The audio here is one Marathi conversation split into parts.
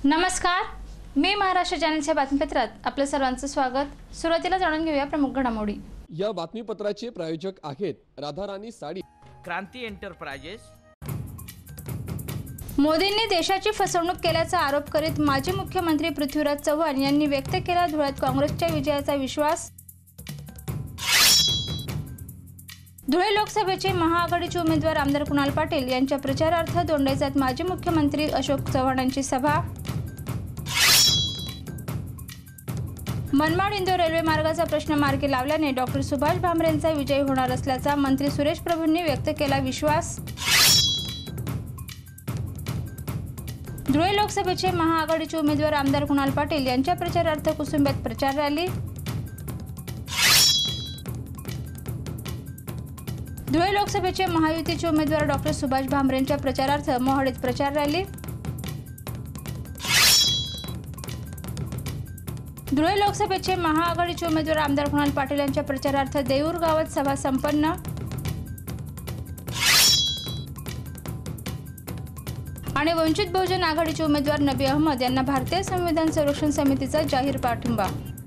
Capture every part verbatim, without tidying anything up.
नमस्कार, मी महाराष्ट्र चॅनलच्या बातमीपत्रात आपल्या सर्वांचं स्वागत। सुरुवातीला जाणून घेऊया प्रमुख घडामोडी। या बातमीपत्राचे प्रायोजक आहेत राधाराणी साडी, क्रांती एंटरप्राइजेस। मोदींनी देशाची फसवणूक केल्याचा आरोप करीत माजी मुख्यमंत्री पृथ्वीराज चव्हाण यांनी व्यक्त केला धुळ्यात काँग्रेसच्या विजयाचा विश्वास। धुळे लोकसभेचे महाआघाडीचे उमेदवार आमदार कुणाल पाटील यांच्या प्रचारार्थ दोंडाईचात माजी मुख्यमंत्री अशोक चव्हाणांची सभा। मनमाड इंदोर रेल्वे मार्गाचा प्रश्न मार्गी लावल्याने डॉक्टर सुभाष भामरेंचा विजय होणार असल्याचा मंत्री सुरेश प्रभूंनी व्यक्त केला विश्वास। धुळे लोकसभेचे महाआघाडीचे उमेदवार आमदार कुणाल पाटील यांच्या प्रचारार्थ कुसुंब्यात प्रचार रॅली। धुळे लोकसभेचे महायुतीचे उमेदवार डॉक्टर सुभाष भामरेंच्या प्रचारार्थ मोहाडीत प्रचार रॅली। धुळे लोकसभेचे महाआघाडीचे उमेदवार आमदार कुणाल पाटील यांच्या प्रचारार्थ देऊर गावात सभा संपन्न। आणि वंचित बहुजन आघाडीचे उमेदवार नबी अहमद यांना भारतीय संविधान संरक्षण समितीचा जाहीर पाठिंबा।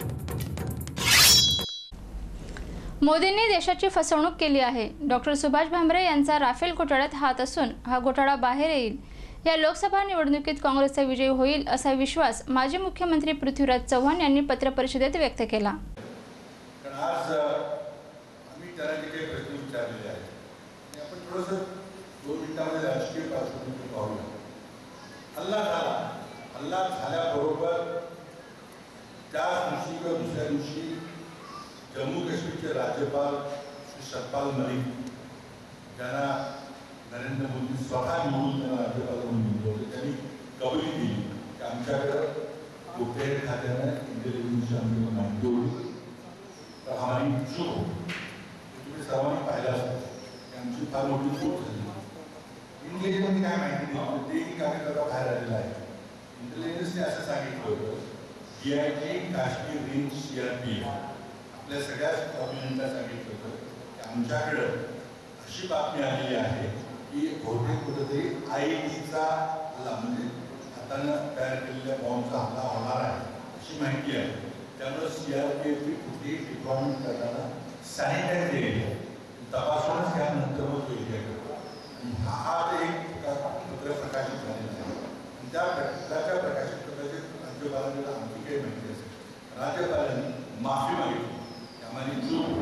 मोदींनी देशाची फसवणूक केली आहे। डॉक्टर सुभाष भामरे यांचा राफेल घोटाळ्यात हात असून हा घोटाळा बाहेर येईल। या लोकसभा निवडणुकीत काँग्रेसचा विजय होईल असा विश्वास माजी मुख्यमंत्री पृथ्वीराज चव्हाण यांनी पत्रपरिषदेत व्यक्त केला। आज आम्ही त्याला जे काही प्रश्न विचारलेले आहेत आपण थोडंसं दोन मिनिटांमध्ये राजकीय पार्श्वभूमी पाहूया। हल्ला झाला, हल्ला झाल्याबरोबर त्या दिवशी किंवा दुसऱ्या दिवशी जम्मू काश्मीरचे राज्यपाल श्री सतपाल मलिक ज्यांना नरेंद्र मोदी स्वतः निवडून त्यांना राज्यपाल म्हणून निवडले होते, त्यांनी कबुली दिली की आमच्याकडं गुप्तहेर खात्यानं इंटेलिजन्सची आमची माहिती होती तर आम्हाला चूक होती। तुम्ही सर्वांनी पाहिलं असतं की आमची फार मोठी चूक झाली। इंटेलिजन्सने काय माहिती दिली तेही कागदपत्र बाहेर आलेलं आहे। इंटेलिजन्सने असं सांगितलं होतं D I G Kashmir range C R P आपल्या सगळ्याच ऑफिसरला सांगितलं होतं की आमच्याकडं अशी बातमी आलेली आहे की बहुतेक कुठेतरी आय टीचा हल्ला म्हणजे हातानं तयार केलेल्या बॉम्बचा हल्ला होणार आहे अशी माहिती आहे। त्यामुळे सी आर पी एफची कुठेही डिप्लॉयमेंट करताना सॅनिटाईज एरिया तपासूनच त्यानंतर मग तो एरिया करतो आणि हा एक पत्र प्रकाशित झालेला आहे आणि त्या पत्राच्या प्रकाशित पत्राचे राज्यपालांना आमची काही माहिती असेल राज्यपालांनी माफी मागितली की आम्हाला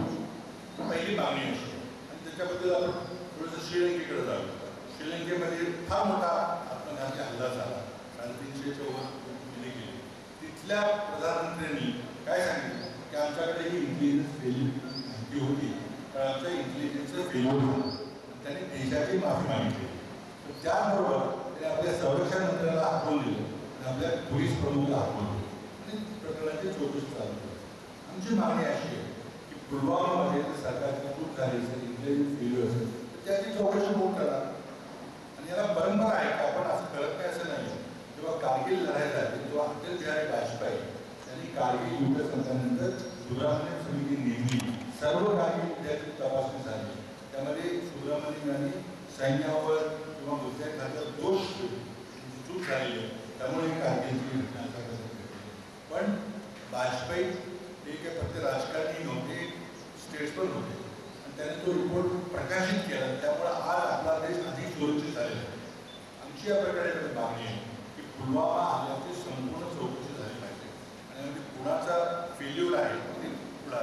चूक पहिली मागणी असते आणि त्याच्याबद्दल आपण थोडंसं श्रीलंकेकडे जाऊ। श्रीलंकेमध्ये फार मोठा आत्मघाती हल्ला झाला, साडेतीनशेच्या वर गेले गेले। तिथल्या प्रधानमंत्र्यांनी काय सांगितलं की आमच्याकडे ही इंटेलिजन्स फेल्युअर माहिती होती तर आमच्या इंटेलिजन्सचं फेल्युअर झालं। त्यांनी देशाची माफी मागितली। तर त्याबरोबर त्यांनी आपल्या संरक्षण मंत्र्याला हाकलून दिलं आणि आपल्या पोलीस प्रमुखाला हाकलून दिलं आणि प्रकरणाची चौकशी चालू केली। आमची मागणी अशी आहे की पुलवामामध्ये सरकारची चूक झाली असेल, इंटेलिजन्स फेल्युअर असेल त्याची चौकशी कोण करा आणि याला परंपरा आहे की आपण असं करत नाही असं नाही। जेव्हा कारगिल लढाई झाली तेव्हा अटल बिहारी वाजपेयी यांनी कारगिल युद्ध संपल्यानंतर सुब्रमण्यम समिती नेमली, सर्व कारगिल युद्धाची तपासणी झाली। त्यामध्ये सुब्रमण्यम यांनी सैन्यावर किंवा दुसऱ्या खात्यावर दोष चूक झालेली त्यामुळे कारगिलची घटना पण वाजपेयी हे काही फक्त राजकारणी नव्हते, स्टेट्समन होते आणि त्याने तो रिपोर्ट प्रकाशित केला। त्यामुळे आज आपला देश अधिक सुरक्षित झालेला आहे। आमची या प्रकारे मागणी आहे की पुलवामा हल्ल्याची संपूर्ण चौकशी झाली पाहिजे आणि कुणाचा फेल्युअर आहे ते पुढा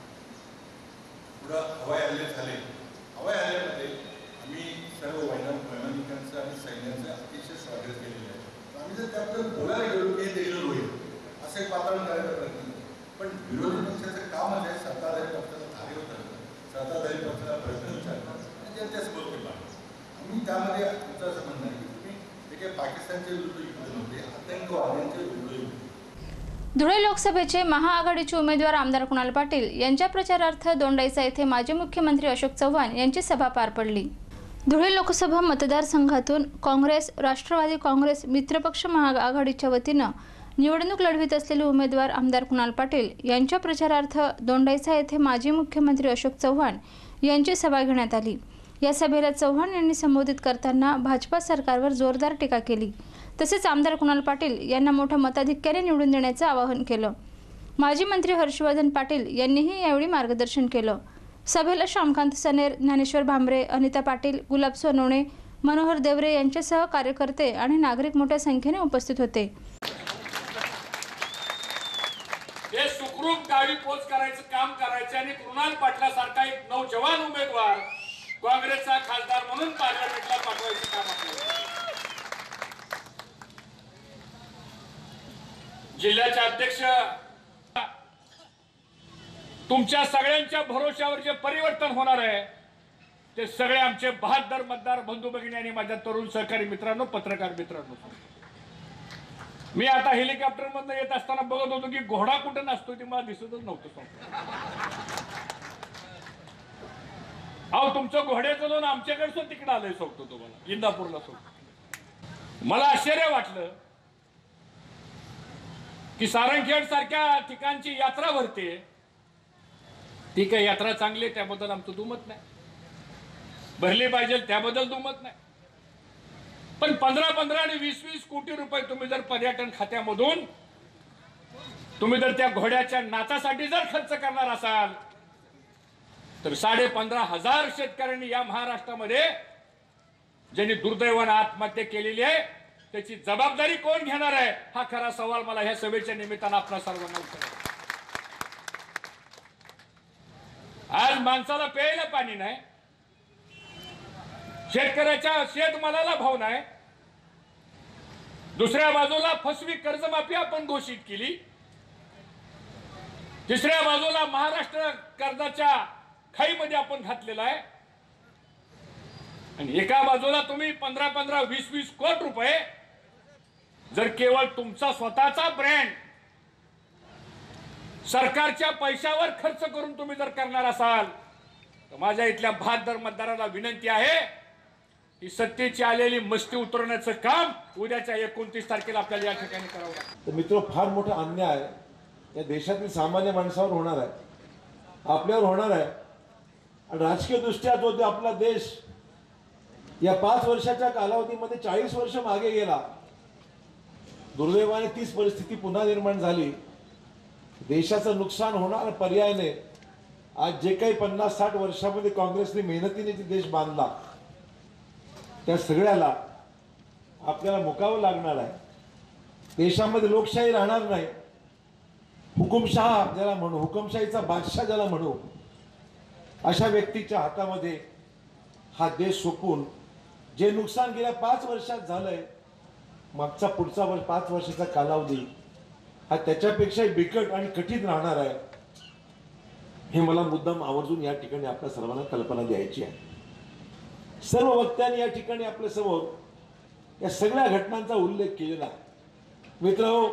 पुढं हवाई हल्ले झाले। हवाई हल्ल्यामध्ये आम्ही सर्व वैमान वैमानिकांचं आणि सैन्याचं अतिशय स्वागत केलेलं आहे। आम्ही जर त्याबद्दल बोलायला गेलो की हे देशद्रोह होईल असं एक वातावरण करायचा प्रयत्न करतो, पण विरोधी पक्षाचं कामच आहे सत्ताधारी पक्षाला धारे होतं, सत्ताधारी पक्षाला प्रश्न विचारतात आणि त्यांच्याच बोलतो। आम्ही त्यामध्ये आमचं असं म्हणणं आहे की तुम्ही जे काही पाकिस्तानच्या विरुद्ध युद्ध नव्हते, आतंकवाद्यांच्या विरुद्ध युद्ध। धुळे लोकसभेचे महाआघाडीचे उमेदवार आमदार कुणाल पाटील यांच्या प्रचारार्थ दोंडाईचा येथे माजी मुख्यमंत्री अशोक चव्हाण यांची सभा पार पडली। धुळे लोकसभा मतदारसंघातून काँग्रेस, राष्ट्रवादी काँग्रेस मित्रपक्ष महाआघाडीच्या वतीनं निवडणूक लढवित असलेले उमेदवार आमदार कुणाल पाटील यांच्या प्रचारार्थ दोंडाईचा येथे माजी मुख्यमंत्री अशोक चव्हाण यांची सभा घेण्यात आली। या सभेला चव्हाण यांनी संबोधित करताना भाजपा सरकारवर जोरदार टीका केली। तसेच आमदार कुणाल पाटील यांना मोठ्या मताधिक्याने निवडून देण्याचं आवाहन केलं। माजी मंत्री हर्षवर्धन पाटील यांनीही यावेळी मार्गदर्शन केलं। सभेला श्यामकांत सनेर, ज्ञानेश्वर भांबरे, अनिता पाटील, गुलाब सोनवणे, मनोहर देवरे यांच्यासह कार्यकर्ते आणि नागरिक मोठ्या संख्येने उपस्थित होते। हे सुखरूप गावी पोच करायचं काम करायचं आणि कुणाल पाटलासारखा एक नौजवान उमेदवार काँग्रेसचा खासदार म्हणून पार्लमेंटला पाठवायचं काम आपल्याला। जिल्ह्याचे अध्यक्ष, तुमच्या सगळ्यांच्या भरोश्यावर जे परिवर्तन होणार आहे ते सगळे आमचे बहादर मतदार बंधू भगिनी आणि माझ्या तरुण सहकारी मित्रांनो, पत्रकार मित्रांनो, मी आता हेलिकॉप्टर मधून येत असताना बघत होतो की घोडा कुठे नसतो ते मला दिसतच नव्हतं। अहो तुमचं घोड्याचं लोन आमच्याकडचं तिकडे आलंय सोडतो तुम्हाला, इंदापूरला सोडतो। मला आश्चर्य वाटलं की सारंगखेड सारख्या ठिकाणची यात्रा भरते, ती काही यात्रा चांगली आहे त्याबद्दल आमचं दुमत नाही, भरली पाहिजे त्याबद्दल दुमत नाही, पण पंधरा पंधरा आणि वीस वीस कोटी रुपये तुम्ही जर पर्यटन खात्यामधून तुम्ही जर त्या घोड्याच्या नाचासाठी जर खर्च करणार असाल तर साडे पंधरा हजार शेतकऱ्यांनी या महाराष्ट्रामध्ये ज्यांनी दुर्दैवाने आत्महत्या केलेली आहे त्याची जबाबदारी कोण घेणार आहे, हा खरा सवाल मला ह्या सभेच्या निमित्तानं आपल्या सर्वांना विचारायचा। आज माणसाला प्यायला पाणी नाही, शेतकऱ्याच्या शेतमालाला भाव नाही, दुसऱ्या बाजूला फसवी कर्जमाफी आपण घोषित केली, तिसऱ्या बाजूला महाराष्ट्र कर्जाच्या खाईमध्ये आपण घातलेला आहे, आणि एका बाजूला तुम्ही पंधरा पंधरा वीस वीस कोटी रुपये जर केवळ तुमचा स्वतःचा ब्रँड सरकारच्या पैशावर खर्च करून तुम्ही जर करणार असाल तर माझ्या इथल्या बहादर मतदाराला विनंती आहे की सत्तेची आलेली मस्ती उतरवण्याचं काम उद्याच्या एकोणतीस तारखेला आपल्याला या ठिकाणी करावं लागतं। तर मित्र, फार मोठा अन्याय या देशातील सामान्य माणसावर होणार आहे, आपल्यावर होणार आहे। आणि राजकीय दृष्ट्या जो आपला देश या पाच वर्षाच्या कालावधीमध्ये चाळीस वर्ष मागे गेला, दुर्दैवाने तीच परिस्थिती पुन्हा निर्माण झाली। देशाचं नुकसान होणार पर्यायाने आज जे काही पन्नास साठ वर्षामध्ये काँग्रेसने मेहनतीने देश बांधला त्या सगळ्याला आपल्याला मुकावं लागणार आहे। देशामध्ये लोकशाही राहणार नाही, हुकुमशहा ज्याला म्हणू, हुकुमशाहीचा बादशाह ज्याला म्हणू, अशा व्यक्तीच्या हातामध्ये हा देश सोपून जे नुकसान गेल्या पाच वर्षात झालंय, मागचा पुढचा वर्ष पाच वर्षाचा कालावधी हा त्याच्यापेक्षा बिकट आणि कठीण राहणार आहे, हे मला मुद्दाम आवर्जून या ठिकाणी आपल्या सर्वांना कल्पना द्यायची आहे। सर्व वक्त्यांनी या ठिकाणी आपल्या समोर या सगळ्या घटनांचा उल्लेख केलेला आहे। मित्रहो,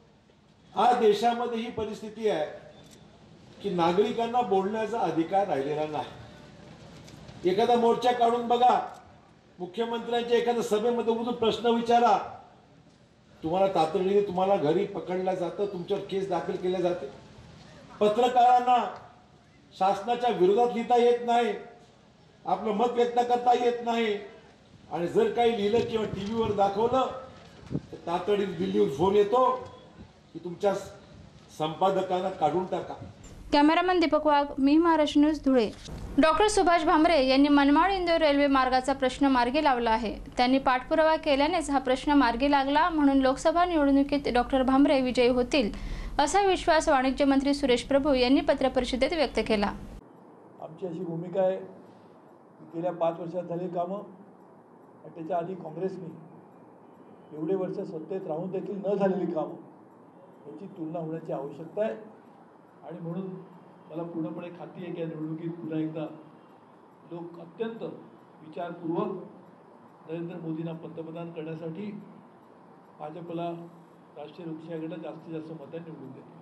आज देशामध्ये ही परिस्थिती आहे की नागरिकांना बोलण्याचा अधिकार राहिलेला नाही। एखादा मोर्चा काढून बघा, मुख्यमंत्र्यांच्या एखाद्या सभेमध्ये उभं प्रश्न विचारा, तुम्हाला तातडीने तुम्हाला घरी पकडलं जातं, तुमच्यावर केस दाखल केले जाते। पत्रकारांना शासनाच्या विरोधात लिहिता येत नाही, आपलं मत व्यक्त करता येत नाही, आणि जर काही लिहिलं किंवा टीव्हीवर दाखवलं तर तातडीने दिल्लीवर फोन येतो की तुमच्या संपादकांना काढून टाका। कॅमेरामन दीपक वाघ, मी महाराष्ट्र न्यूज, धुळे। डॉक्टर सुभाष भामरे यांनी मनमाड इंदोर रेल्वे मार्गाचा प्रश्न मार्गी लावला आहे। त्यांनी पाठपुरावा केल्यानेच हा प्रश्न मार्गी लागला, म्हणून लोकसभा निवडणुकीत डॉक्टर भामरे विजयी होतील असा विश्वास वाणिज्य मंत्री सुरेश प्रभू यांनी पत्रपरिषदेत व्यक्त केला। आमची अशी भूमिका आहे की गेल्या पाच वर्षात झालेली कामं आणि त्याच्या आधी काँग्रेसने एवढे वर्ष सत्तेत राहून देखील न झालेली कामं याची तुलना होण्याची आवश्यकता आहे, आणि म्हणून मला पूर्णपणे खात्री आहे की या निवडणुकीत पुन्हा एकदा लोक अत्यंत विचारपूर्वक नरेंद्र मोदींना पंतप्रधान करण्यासाठी भाजपला, राष्ट्रीय लोकशाही आघाडीला जास्तीत जास्त मतं निवडून देतील।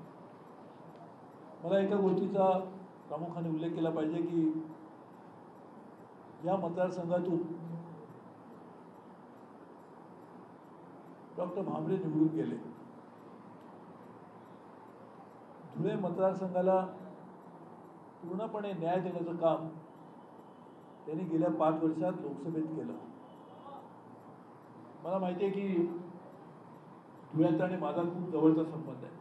मला एका गोष्टीचा प्रामुख्याने उल्लेख केला पाहिजे की या मतदारसंघातून डॉक्टर भामरे निवडून गेले। धुळे मतदारसंघाला पूर्णपणे न्याय देण्याचं काम त्यांनी गेल्या पाच वर्षात लोकसभेत केलं। मला माहिती आहे की धुळ्याचा आणि माझा खूप जवळचा संबंध आहे.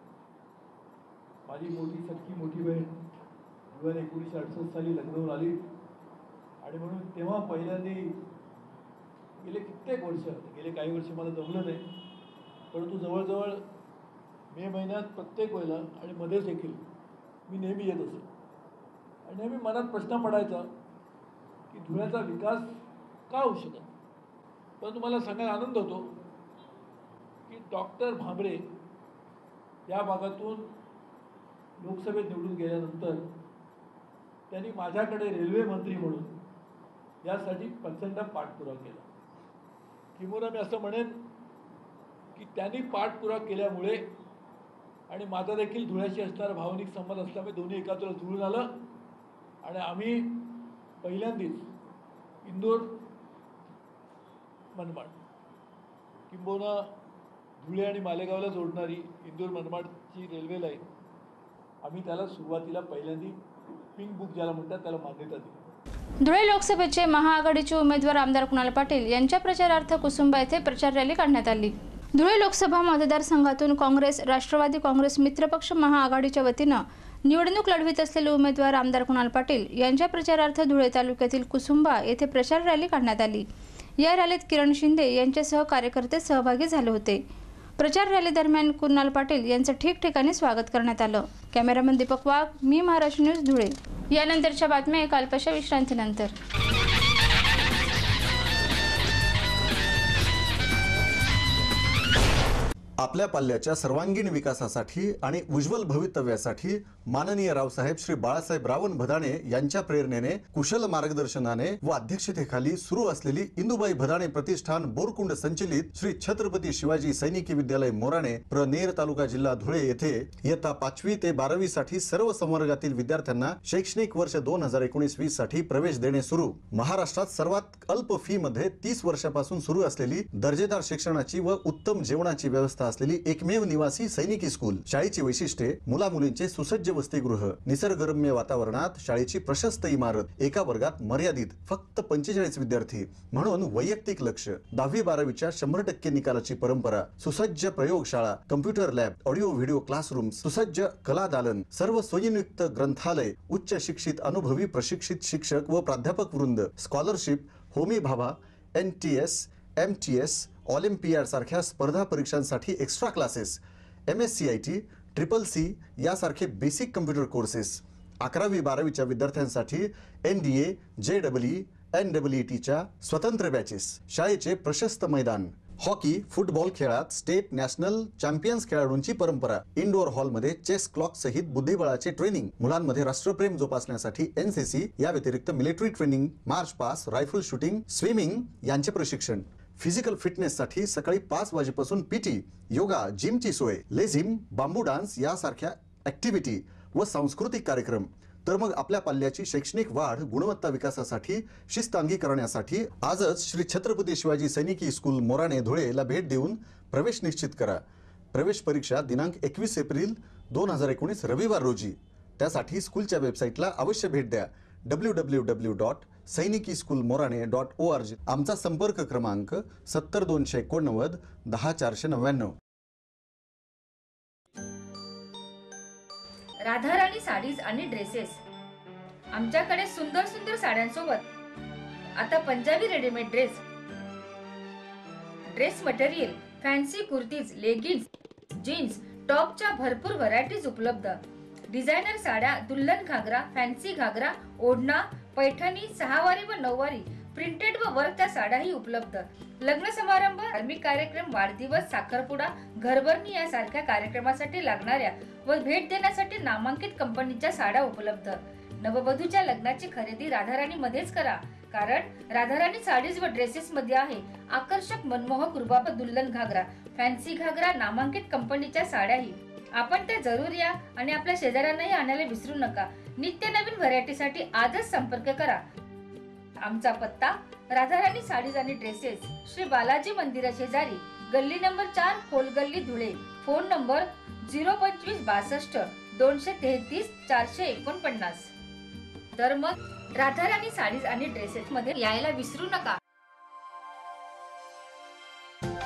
माझी मोठी सख्खी मोठी बहीण धुळ्याला एकोणीसशे अडुसष्ट साली लग्न होऊन आली आणि म्हणून तेव्हा पहिल्यांदा गेले कित्येक वर्ष गेले काही वर्ष मला जमलं नाही, परंतु जवळजवळ मे महिन्यात प्रत्येक वेळेला आणि मध्येच देखील मी नेहमी येत असतो आणि नेहमी मनात प्रश्न पडायचा की धुळ्याचा विकास का होऊ शकत. परंतु मला सांगायला आनंद होतो की डॉक्टर भांबरे या भागातून लोकसभेत निवडून गेल्यानंतर त्यांनी माझ्याकडे रेल्वे मंत्री म्हणून यासाठी प्रचंड पाठपुरावा केला. किंबहुना मी असं म्हणेन की त्यांनी पाठपुरावा केल्यामुळे आणि माझा देखील धुळ्याशी असणारा भावनिक संबंध असल्यामुळे दोन्ही एकात्र जुळून आलं आणि आम्ही पहिल्यांदाच इंदोर मनमाड किंबहुना धुळे आणि मालेगावला जोडणारी इंदोर मनमाडची रेल्वे लाईन आम्ही त्याला सुरुवातीला पहिल्यांदा पिंक बुक ज्याला म्हणतात त्याला मान्यता दिली. धुळे लोकसभेचे महाआघाडीचे उमेदवार आमदार कुणाल पाटील यांच्या प्रचारार्थ कुसुंबा येथे प्रचार रॅली काढण्यात आली. धुळे लोकसभा मतदारसंघातून काँग्रेस, राष्ट्रवादी काँग्रेस मित्रपक्ष महाआघाडीच्या वतीनं निवडणूक लढवित असलेले उमेदवार आमदार कुणाल पाटील यांच्या प्रचारार्थ धुळे तालुक्यातील कुसुंबा येथे प्रचार रॅली काढण्यात आली. या रॅलीत किरण शिंदे यांच्यासह कार्यकर्ते सहभागी झाले होते. प्रचार रॅली दरम्यान कुणाल पाटील यांचं ठिकठिकाणी स्वागत करण्यात आलं. कॅमेरामन दीपक वाघ, मी महाराष्ट्र न्यूज धुळे. यानंतरच्या बातम्या एका अल्पशा विश्रांतीनंतर. आपल्या पाल्याच्या सर्वांगीण विकासासाठी आणि उज्ज्वल भवितव्यासाठी माननीय रावसाहेब श्री बाळासाहेब रावण भदाणे यांच्या प्रेरणेने, कुशल मार्गदर्शनाने व अध्यक्षतेखाली सुरू असलेली इंदुबाई भदाणे प्रतिष्ठान बोरकुंड संचलित श्री छत्रपती शिवाजी सैनिकी विद्यालय मोराणे प्रनेर तालुका जिल्हा धुळे येथे इयत्ता पाचवी ते बारावी साठी सर्व संवर्गातील विद्यार्थ्यांना शैक्षणिक वर्ष दोन हजार एकोणीस वीस साठी प्रवेश देणे सुरू. महाराष्ट्रात सर्वात अल्प फी मध्ये तीस वर्षापासून सुरू असलेली दर्जेदार शिक्षणाची व उत्तम जेवणाची व्यवस्था असलेली एकमेव निवासी सैनिकी स्कूल. शाळेची वैशिष्ट्ये: मुला मुलींचे सुसज्ज वसतिगृह, निसर्गरम्य वातावरणात शाळेची प्रशस्त इमारत, एका वर्गात मर्यादित फक्त पंचेचाळीस विद्यार्थी म्हणून वैयक्तिक लक्ष, दहावी बारावीच्या शंभर टक्के निकालाची परंपरा, सुसज्ज प्रयोगशाळा, computer lab, audio video classroom, सुसज्ज कला दालन, सर्व स्वयंयुक्त ग्रंथालय, उच्च शिक्षित अनुभवी प्रशिक्षित शिक्षक व प्राध्यापक वृंद, scholarship, Homi Bhabha, N T S, M T S, olympiad सारख्या स्पर्धा परीक्षांसाठी extra classes, M S C I T, triple C यासारखे बेसिक कम्प्युटर कोर्सेस, अकरावी बारावीच्या विद्यार्थ्यांसाठी N D A, J double E, N double E टीच्या स्वतंत्र बॅचेस, शाळेचे प्रशस्त मैदान, हॉकी, फुटबॉल खेळात स्टेट नॅशनल चॅम्पियन्स खेळाडूंची परंपरा, इंडोर हॉलमध्ये चेस क्लॉक सहित बुद्धिबळाचे ट्रेनिंग, मुलांमध्ये राष्ट्रप्रेम जोपासण्यासाठी एन सी सी, या व्यतिरिक्त military training, March pass, rifle shooting, swimming यांचे प्रशिक्षण, फिजिकल फिटनेससाठी सकाळी पाच वाजेपासून पीटी, योगा, जिमची सोय, लेझिम, बांबू डान्स यासारख्या ऍक्टिव्हिटी व सांस्कृतिक कार्यक्रम. तर मग आपल्या पाल्याची शैक्षणिक वाढ, गुणवत्ता विकासासाठी शिस्त अंगीकारण्यासाठी आजच श्री छत्रपती शिवाजी सैनिकी स्कूल मोराणे धुळेला भेट देऊन प्रवेश निश्चित करा. प्रवेश परीक्षा दिनांक एकवीस एप्रिल दोन हजार एकोणीस रविवार रोजी. त्यासाठी स्कूलच्या वेबसाईटला अवश्य भेट द्या डब्ल्यू डब्ल्यू डब्ल्यू डॉट सैनिकी school Morane dot O R G. आमचा संपर्क क्रमांक सत्तर दोनशे एकोणनव्वद दहा चारशे नव्याण्णव. राधाराणी साडीज आणि ड्रेसेस. आमच्याकडे सुंदर सुंदर साड्यांसोबत आता Punjabi readymade dress, dress material, fancy kurtis, leggings, jeans, टॉपच्या भरपूर व्हरायटीज उपलब्ध. डिझायनर साड्या, दुल्हन घागरा, फॅन्सी घागरा, ओढणा, पैठणी, सहावारी व नऊवारी, प्रिंटेड व वर्कच्या साड्याही उपलब्ध. लग्न समारंभ, धार्मिक कार्यक्रम, वाढदिवस, साखरपुडा, घरभरणी यासारख्या कार्यक्रमासाठी लागणाऱ्या व भेट देण्यासाठी नामांकित कंपनीच्या साड्या उपलब्ध. नववधूच्या लग्नाची खरेदी राधाराणी मध्येच करा, कारण राधाराणी साडीज व ड्रेसेस मध्ये आहे आकर्षक मनमोहक रुबाब दुल्हन घागरा, फॅन्सी घागरा, नामांकित कंपनीच्या साड्याही. आपण त्या जरूर या आणि आपल्या शेजाऱ्यांनाही आणायला विसरू नका. नित्य नवीन व्हरायटीसाठी आजच संपर्क करा. आमचा पत्ता राधाराणी साडीज आणि ड्रेसेस, श्री बालाजी मंदिरा शेजारी, गल्ली नंबर चार, Kholgalli, Dhule. Phone number zero पंचवीस बासष्ट दोनशे तेहतीस चारशे एकोणपन्नास. तर मग राधाराणी साडीज आणि ड्रेसेस मध्ये यायला विसरू नका.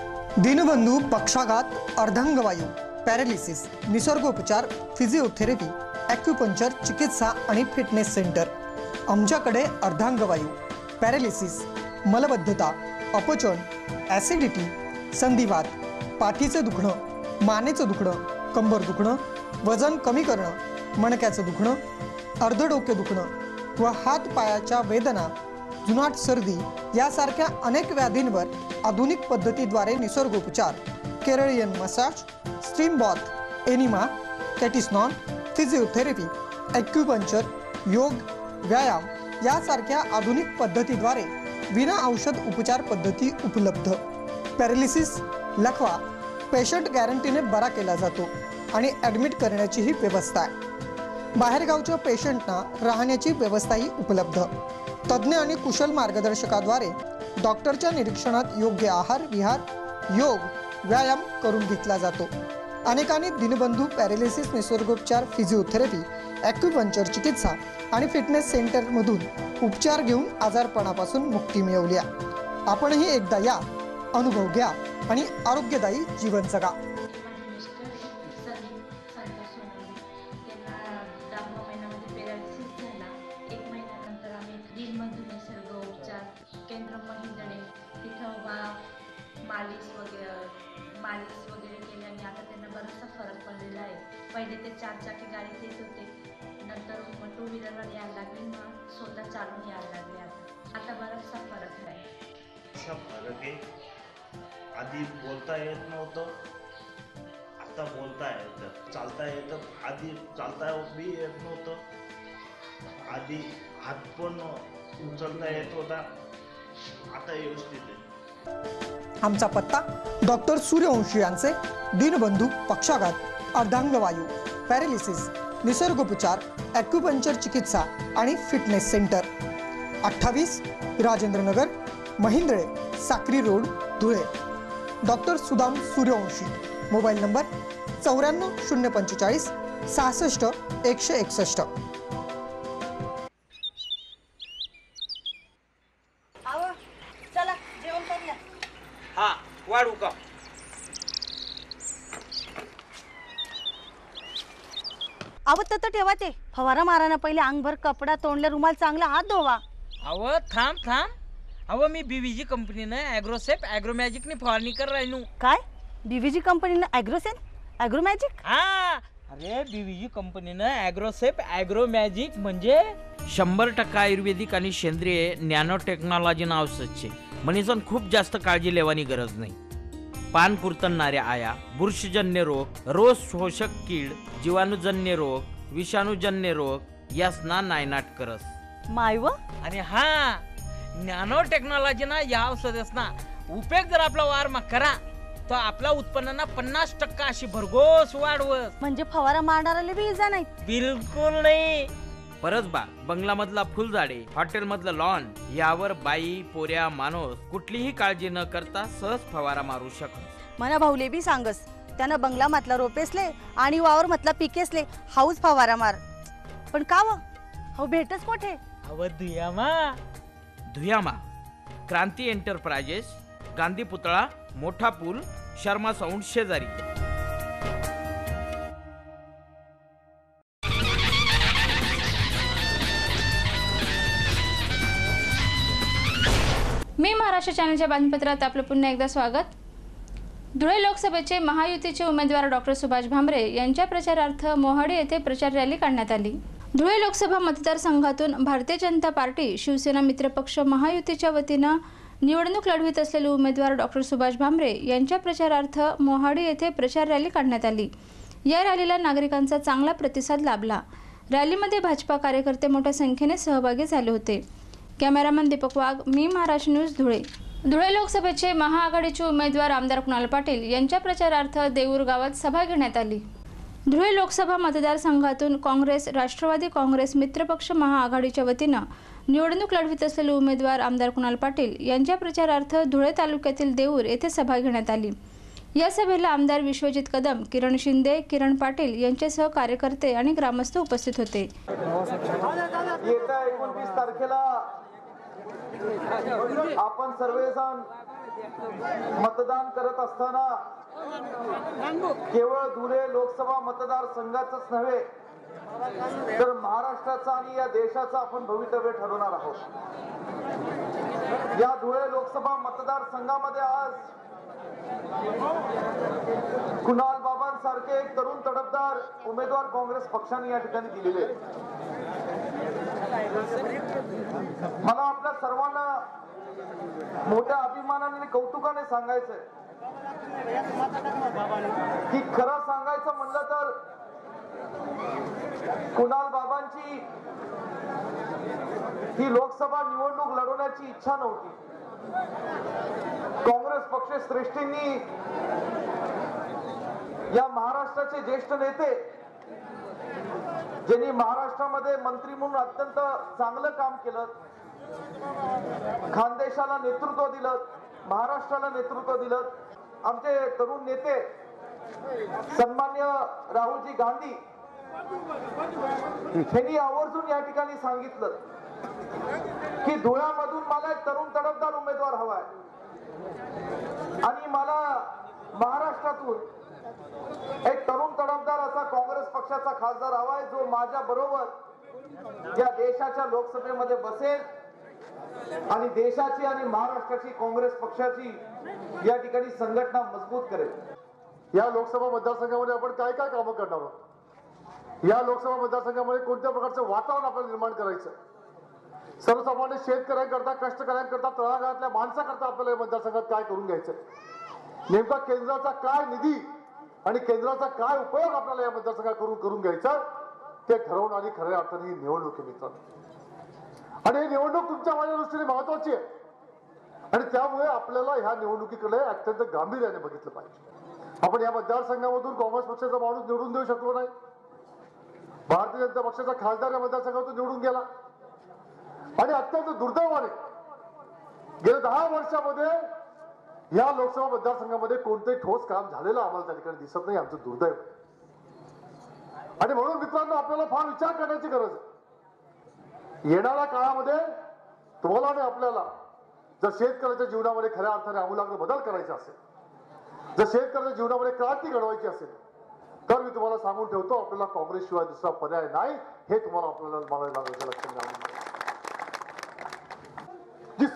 दीनबंधू पक्षाघात, अर्धांगवायू, पॅरालिसिस, निसर्गोपचार, फिजिओथेरपी, ॲक्युपंक्चर चिकित्सा आणि फिटनेस सेंटर. आमच्याकडे अर्धांगवायू, पॅरालिसिस, मलबद्धता, अपचन, ॲसिडिटी, संधिवात, पाठीचे दुखणं, मानेचं दुखणं, कंबर दुखणं, वजन कमी करणं, मणक्याचं दुखणं, अर्धडोके दुखणं व हात पायाच्या वेदना, जुनाट सर्दी यासारख्या अनेक व्याधींवर आधुनिक पद्धतीद्वारे निसर्गोपचार, Keralian massage, steam bath, enema, कॅटिस्नॉन, फिजिओथेरपी, ॲक्युपंक्चर, योग, व्यायाम यासारख्या आधुनिक पद्धतीद्वारे विना औषध उपचार पद्धती उपलब्ध. पॅरालिसिस, लकवा पेशंट गॅरंटीने बरा केला जातो आणि ॲडमिट करण्याचीही व्यवस्था आहे. बाहेरगावच्या पेशंटना राहण्याची व्यवस्थाही उपलब्ध. तज्ज्ञ आणि कुशल मार्गदर्शकाद्वारे डॉक्टरच्या निरीक्षणात योग्य आहार विहार, योग, व्यायाम करून घेतला जातो. अनेकांनी दीनबंधू पॅरालिसिस निसर्गोपचार, फिजिओथेरपी, ॲक्युपंक्चर चिकित्सा आणि फिटनेस सेंटरमधून उपचार घेऊन आजारपणापासून मुक्ती मिळवली आहे. आपणही एकदा या, अनुभव घ्या आणि आरोग्यदायी जीवन जगा. मालिश वगैरे मालिश वगैरे केल्याने आता त्यांना बराचसा फरक पडलेला आहे. पहिले ते चार चाकी गाडीत येत होते, नंतर मग टू व्हीलरवर यायला लागले, मग स्वतः चालून यायला लागले. आता आता बराचसा फरक आहे. असा फरक आहे. आधी बोलता येत नव्हतं, आता बोलता येतं, चालता येतं. आधी चालता बी येत नव्हतं, आधी हात पण उचलता येत होता, आता व्यवस्थित आहे. आमचा पत्ता डॉक्टर सूर्यवंशी यांचे दीनबंधू पक्षाघात, अर्धांगवायू, पॅरालिसिस, निसर्गोपचार, ॲक्युपंक्चर चिकित्सा आणि फिटनेस सेंटर, अठ्ठावीस Rajendranagar, Mahindre, Sakri road, Dhule. Doctor Sudam Suryavanshi. Mobile number चौऱ्याण्णव शून्य पंचेचाळीस सहासष्ट एकशे एकसष्ट. चला जेवण करूया. हा वाढू का? अव तर ठेवा ते फवारा माराना पहिले अंगभर कपडा, तोंडले रुमाल, चांगला हात धुवा. अव थांब थांब अव मी बीव्हीजी कंपनीनं ॲग्रोसेप ॲग्रोमॅजिकने फवारणी कर राहिलो. काय बीव्हीजी कंपनीनं ॲग्रोसेन ॲग्रोमॅजिक? हा अरे बीव्हीजी कंपनीनं ॲग्रोसेप ॲग्रोमॅजिक म्हणजे शंभर टक्का आयुर्वेदिक आणि सेंद्रिय नॅनो टेक्नॉलॉजी औषध छे. म्हणीसन खूप जास्त काळजी लेवानी गरज नाही. पान कुरतनणाऱ्या आया, बुरशीजन्य रोग, रोग शोषक कीड, जीवाणूजन्य रोग, विषाणूजन्य रोग यासना नायनाट करस. मायव आणि हा नॅनो टेक्नॉलॉजी ना या औषधसना उपयोग जर आपला वार मा करा तर आपला उत्पन्नाना पन्नास टक्का अशी भरघोस वाढवस. म्हणजे फवारा मारणाऱ्याला बी इजा नाही? बिलकुल नाही. परसबा बंगलामधला फुलझाडे, हॉटेलमधलं लॉन यावर बाई पोऱ्या माणूस कुठलीही काळजी न करता सहज फवारा मारू शकतो. मना भाऊले बी सांगस, त्यानं बंगला मतला रोपेसले आणि वावर मतला पिकेसले हाऊस फवारा मार. पण का व हो भेटच कोठे? अव धुयामा धुयामा क्रांती एंटरप्राइजेस, गांधी पुतळा, मोठा पूल, शर्मा साऊंड शेजारी. मी महाराष्ट्र चॅनलच्या बातमीपत्रात आपलं पुन्हा एकदा स्वागत. धुळे लोकसभेचे महायुतीचे उमेदवार डॉक्टर सुभाष भामरे यांच्या प्रचारार्थ मोहाडी येथे प्रचार रॅली काढण्यात आली. धुळे लोकसभा मतदारसंघातून भारतीय जनता पार्टी, शिवसेना मित्रपक्ष महायुतीच्या वतीनं निवडणूक लढवित असलेले उमेदवार डॉक्टर सुभाष भामरे यांच्या प्रचारार्थ मोहाडी येथे प्रचार रॅली काढण्यात आली. या रॅलीला नागरिकांचा चांगला प्रतिसाद लाभला. रॅलीमध्ये भाजपा कार्यकर्ते मोठ्या संख्येने सहभागी झाले होते. कॅमेरामन दीपक वाघ, मी महाराष्ट्र न्यूज, धुळे. धुळे लोकसभेचे महाआघाडीचे उमेदवार आमदार कुणाल पाटील यांच्या प्रचारार्थ देऊर गावात सभा घेण्यात आली. धुळे लोकसभा मतदारसंघातून काँग्रेस, राष्ट्रवादी काँग्रेस मित्रपक्ष महाआघाडीच्या वतीनं निवडणूक लढवित असलेले उमेदवार आमदार कुणाल पाटील यांच्या प्रचारार्थ धुळे तालुक्यातील देऊर येथे सभा घेण्यात आली. या सभेला आमदार विश्वजित कदम, किरण शिंदे, किरण पाटील यांच्यासह कार्यकर्ते आणि ग्रामस्थ उपस्थित होते. येत्या एकोणतीस तारखेला आपण सर्वजण मतदान करत असताना केवळ धुळे लोकसभा मतदारसंघाचंच नव्हे तर महाराष्ट्राचा आणि या देशाचं आपण भवितव्य ठरवणार आहोत. या धुळे लोकसभा मतदारसंघामध्ये आज कुणाल बाबांसारखे एक तरुण तडफदार उमेदवार काँग्रेस पक्षाने या ठिकाणी दिलेले. मला आपल्या सर्वांना मोठ्या अभिमानाने आणि कौतुकाने सांगायचंय की खरं सांगायचं म्हणलं तर कुणाल बाबांची ही लोकसभा निवडणूक लढवण्याची इच्छा नव्हती. काँग्रेस पक्ष श्रेष्ठींनी या महाराष्ट्राचे ज्येष्ठ नेते ज्यांनी महाराष्ट्रामध्ये मंत्री म्हणून अत्यंत चांगलं काम केलं, खानदेशाला नेतृत्व दिलं, महाराष्ट्राला नेतृत्व दिलं, आमचे तरुण नेते सन्मान्य राहुलजी गांधी यांनी आवर्जून या ठिकाणी सांगितलं की धुळ्यामधून मला एक तरुण तडफदार उमेदवार हवाय आणि मला महाराष्ट्रातून एक तरुण तडफदार असा काँग्रेस पक्षाचा खासदार हवाय जो माझ्या बरोबर या देशाच्या लोकसभेमध्ये बसेल आणि देशाची आणि महाराष्ट्राची काँग्रेस पक्षाची या ठिकाणी संघटना मजबूत करेल. या लोकसभा मतदारसंघामध्ये आपण काय काय कामं करणार आहोत, या लोकसभा मतदारसंघामध्ये कोणत्या प्रकारचं वातावरण आपल्याला निर्माण करायचं, सर्वसामान्य शेतकऱ्यांकरता, कष्टकऱ्यांकरता, तळागाळातल्या माणसाकरता आपल्याला या मतदारसंघात काय करून घ्यायचं, नेमका केंद्राचा काय निधी आणि केंद्राचा काय उपयोग आपल्याला या मतदारसंघात करून करून घ्यायचा ते ठरवून आणि खऱ्या अर्थाने ही निवडणूक आहे मित्रांनो. आणि ही निवडणूक तुमच्या माझ्या दृष्टीने महत्वाची आहे आणि त्यामुळे आपल्याला ह्या निवडणुकीकडे अत्यंत गांभीर्याने बघितलं पाहिजे. आपण या मतदारसंघामधून काँग्रेस पक्षाचा माणूस निवडून देऊ शकलो नाही, भारतीय जनता पक्षाचा खासदार या मतदारसंघातून निवडून गेला आणि अत्यंत दुर्दैवाने गेल्या दहा वर्षामध्ये या लोकसभा मतदारसंघामध्ये कोणतेही ठोस काम झालेलं आम्हाला त्या ठिकाणी दिसत नाही. आमचं दुर्दैव. आणि म्हणून मित्रांनो आपल्याला फार विचार करण्याची गरज आहे. येणाऱ्या काळामध्ये तुम्हाला आणि आपल्याला जर शेतकऱ्याच्या जीवनामध्ये खऱ्या अर्थाने आमूलाग्र बदल करायचा असेल, जर शेतकऱ्याच्या जीवनामध्ये क्रांती घडवायची असेल तर मी तुम्हाला सांगून ठेवतो आपल्याला काँग्रेसशिवाय दुसरा पर्याय नाही. हे तुम्हाला आपल्याला मला लागण्याचं लक्षात घ्यावं. जी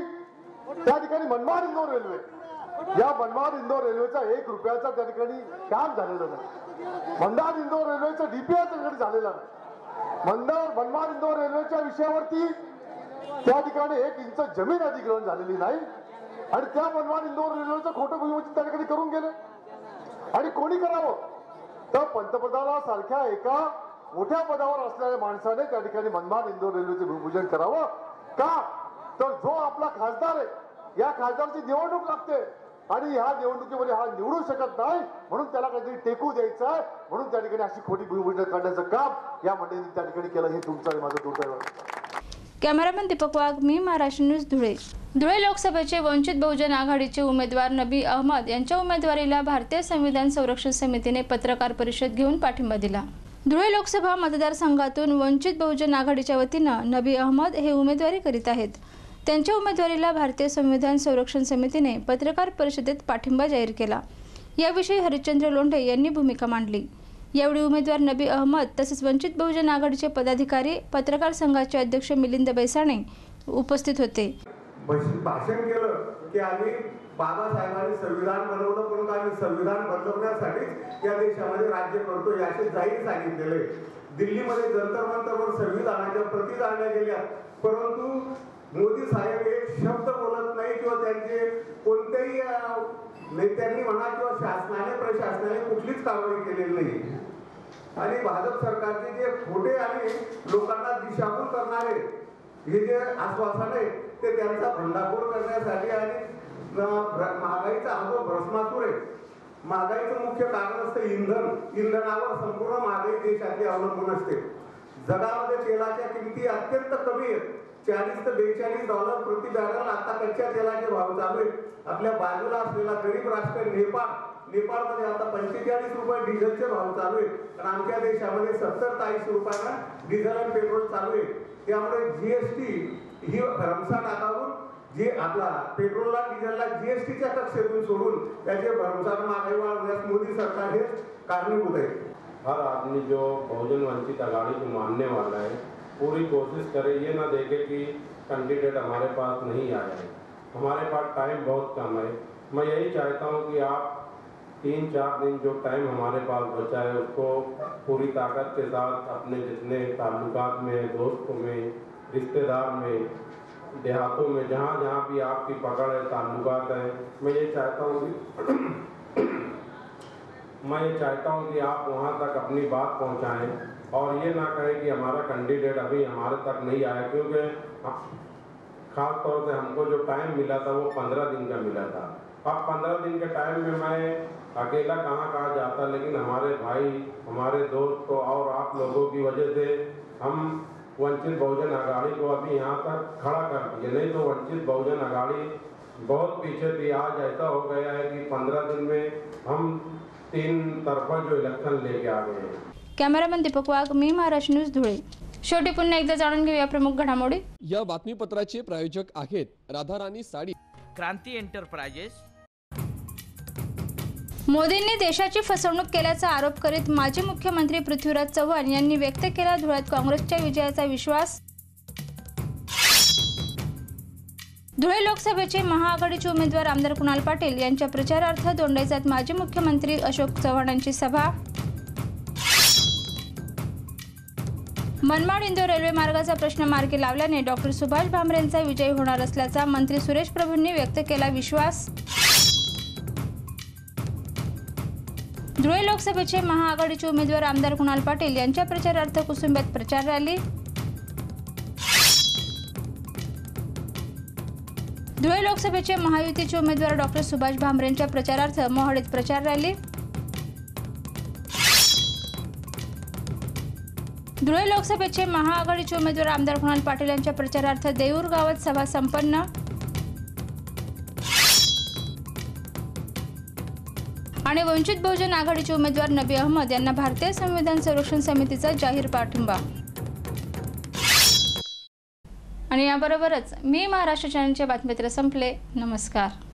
जी त्या ठिकाणी मनमाड इंदोर रेल्वे, या मनमाड इंदोर रेल्वेचा एक रुपयाचा त्या ठिकाणी काम झालेलं नाही. मनमाड इंदोर रेल्वेचं डीपीआर त्या ठिकाणी झालेलं नाही. मनमाड मनमाड इंदोर रेल्वेच्या विषयावरती त्या ठिकाणी एक इंच जमीन अधिग्रहण झालेली नाही आणि त्या मनमाड इंदोर रेल्वेचं खोटं भूमिपूजन त्या ठिकाणी करून गेले. आणि कोणी करावं तर पंतप्रधानासारख्या एका मोठ्या पदावर असलेल्या माणसाने त्या ठिकाणी मनमाड इंदोर रेल्वेचं भूमिपूजन करावं का, तर जो आपला खासदार आहे या खासदारची निवडणूक लागते आणि ह्या निवडणुकीमध्ये हा निवडू शकत नाही म्हणून त्याला काहीतरी टेकू द्यायचं आहे म्हणून त्या ठिकाणी अशी खोटी भूमिपूजन करण्याचं काम या मंडळींनी त्या ठिकाणी केलं. हे तुमचं आणि माझं दुर्दैव आहे. कॅमेरामॅन दीपक वाघ, मी महाराष्ट्र न्यूज धुळे. धुळे लोकसभेचे वंचित बहुजन आघाडीचे उमेदवार नबी अहमद यांच्या उमेदवारीला भारतीय संविधान संरक्षण समितीने पत्रकार परिषद घेऊन पाठिंबा दिला. धुळे लोकसभा मतदारसंघातून वंचित बहुजन आघाडीच्या वतीनं नबी अहमद हे उमेदवारी करीत आहेत. त्यांच्या उमेदवारीला भारतीय संविधान संरक्षण समितीने पत्रकार परिषदेत पाठिंबा जाहीर केला. याविषयी हरिश्चंद्र लोंढे यांनी भूमिका मांडली. यावेळी उमेदवार नबी अहमद तसेच वंचित बहुजन आघाडीचे पदाधिकारी, पत्रकार संघाचे अध्यक्ष मिलिंद बैसाणे उपस्थित होते. भाषण केलं की आम्ही बाबासाहेबांनी संविधान बनवलं परंतु आम्ही संविधान बदलवण्यासाठीच या देशामध्ये राज्य करतो हे असे जाहीर सांगितलेले. दिल्लीमध्ये जंतर मंतरवर संविधानाच्या प्रती जाळल्या गेल्या परंतु मोदी साहेब एक शब्द बोलत नाही किंवा त्यांचे कोणत्याही नेत्यांनी म्हणा किंवा शासनाने प्रशासनाने कुठलीच कारवाई केलेली नाही. आणि भाजप सरकारचे जे खोटे आणि लोकांना दिशाभूल करणारे हे जे आश्वासन आहे ते त्यांचा भंडाफोड करण्यासाठी आणि महागाईचा हा जो भ्रष्टाचार आहे, महागाईचं मुख्य कारण असतं इंधन. इंधनावर संपूर्ण महागाई देशातली अवलंबून असते. जगामध्ये तेलाच्या किमती अत्यंत कमी आहेत. चाळीस ते बेचाळीस डॉलर प्रति बॅरल आता कच्च्या तेलाचे भाव चालू आहेत. आपल्या बाजूला असलेला गरीब राष्ट्र नेपाळ, नेपाळमध्ये आता पंचेचाळीस रुपये डिझेलचे भाव चालू आहेत आणि आमच्या देशामध्ये सत्तर ते ऐंशी रुपयाला डिझेल आणि पेट्रोल चालू आहे. त्यामुळे जीएसटी ही भरमसाठ आकारून जे आपला पेट्रोलला डिझेलला जीएसटीच्या कक्षेतून सोडून त्याचे भरमसाठ महागाई वाढवण्यास मोदी सरकार हे कारणीभूत आहे। हर आदमी जो बहुजन वंचित अघाड़ी को मानने वाला है पूरी कोशिश करे, ये ना देखे कि कैंडिडेट हमारे पास नहीं आया है, हमारे पास टाइम बहुत कम है। मैं यही चाहता हूँ कि आप तीन चार दिन जो टाइम हमारे पास बचा है उसको पूरी ताकत के साथ अपने जितने ताल्लुकात में, दोस्तों में, रिश्तेदार में, देहातों में, जहाँ जहाँ भी आपकी पकड़ है, ताल्लुकात है, मैं ये चाहता हूँ कि मैं ये चाहता हूँ कि आप वहाँ तक अपनी बात पहुँचाएं और ये ना कहें कि हमारा कैंडिडेट अभी हमारे तक नहीं आया, क्योंकि खास तौर से हमको जो टाइम मिला था वो पंद्रह दिन का मिला था। अब पंद्रह दिन के टाइम में मैं अकेला कहाँ कहाँ जाता, लेकिन हमारे भाई, हमारे दोस्त और आप लोगों की वजह से हम वंचित बहुजन अघाड़ी को अभी यहाँ तक खड़ा कर दिए, नहीं तो वंचित बहुजन अघाड़ी बहुत पीछे थी। आज ऐसा हो गया है कि पंद्रह दिन में हम तीन तरफा जो इलेक्शन लेके आ गए हैं। कॅमेरामन दीपक वाघ, मी महाराष्ट्र न्यूज धुळे। शेवटी पुन्हा एकदा जाणून घेऊया प्रमुख घडामोडी। या बातमीपत्राचे प्रायोजक आहेत राधाराणी साडी, क्रांती एंटरप्राइजेस। मोदींनी देशाची फसवणूक केल्याचा आरोप करीत माजी मुख्यमंत्री पृथ्वीराज चव्हाण यांनी व्यक्त केला धुळ्यात काँग्रेसच्या विजयाचा विश्वास। धुळे लोकसभेचे महाआघाडीचे उमेदवार आमदार कुणाल पाटील यांच्या प्रचारार्थ दोंडाईचात माजी मुख्यमंत्री अशोक चव्हाणांची सभा। मनमाड इंदोर रेल्वे मार्गाचा प्रश्न मार्गी लावल्याने डॉक्टर सुभाष भामरेंचा विजय होणार असल्याचा मंत्री सुरेश प्रभूंनी व्यक्त केला विश्वास। धुळे लोकसभेचे महाआघाडीचे उमेदवार आमदार कुणाल पाटील यांच्या प्रचारार्थ कुसुंब्यात प्रचार रॅली। धुळे लोकसभेचे महायुतीचे उमेदवार डॉक्टर सुभाष भामरेंच्या प्रचारार्थ मोहाडीत प्रचार रॅली। धुळे लोकसभेचे महाआघाडीचे उमेदवार आमदार कुणाल पाटील यांच्या प्रचारार्थ देऊर गावात सभा संपन्न। आणि वंचित बहुजन आघाडीचे उमेदवार नबी अहमद यांना भारतीय संविधान संरक्षण समितीचा जाहीर पाठिंबा। आणि याबरोबरच मी महाराष्ट्र चॅनलचे बातमीपत्र संपले। नमस्कार।